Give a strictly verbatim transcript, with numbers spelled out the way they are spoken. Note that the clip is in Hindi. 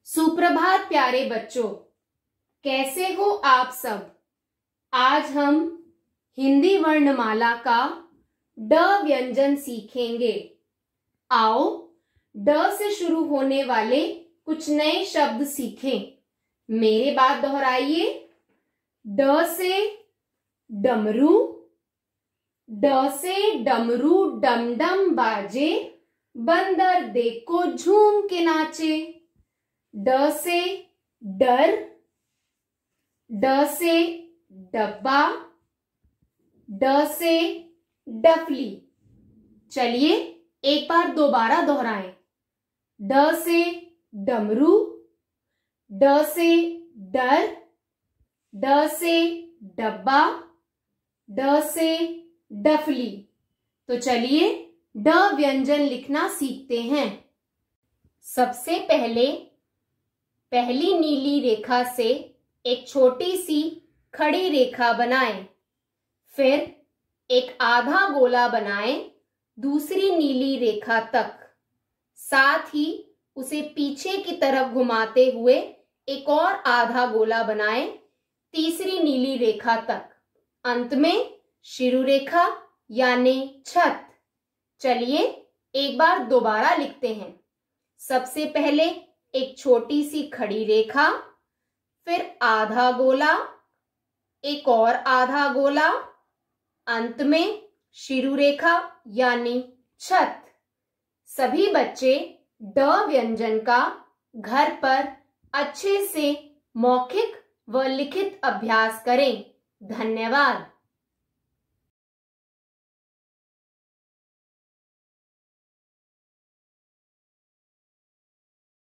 सुप्रभात प्यारे बच्चों, कैसे हो आप सब। आज हम हिंदी वर्णमाला का ड व्यंजन सीखेंगे। आओ ड से शुरू होने वाले कुछ नए शब्द सीखें। मेरे बाद दोहराइए। ड से डमरू, ड से डमरू डमडम बाजे, बंदर देखो झूम के नाचे। ड से डर, ड से डब्बा, ड से डफली। चलिए एक बार दोबारा दोहराएं। ड से डमरू, ड से डर, ड से डब्बा, ड से डफली। तो चलिए ड व्यंजन लिखना सीखते हैं। सबसे पहले पहली नीली रेखा से एक छोटी सी खड़ी रेखा बनाएं। फिर एक आधा गोला बनाएं दूसरी नीली रेखा तक। साथ ही उसे पीछे की तरफ घुमाते हुए एक और आधा गोला बनाएं तीसरी नीली रेखा तक। अंत में शिरो रेखा यानी छत। चलिए एक बार दोबारा लिखते हैं। सबसे पहले एक छोटी सी खड़ी रेखा, फिर आधा गोला, एक और आधा गोला, अंत में शिरो रेखा यानी छत। सभी बच्चे ड व्यंजन का घर पर अच्छे से मौखिक व लिखित अभ्यास करें। धन्यवाद।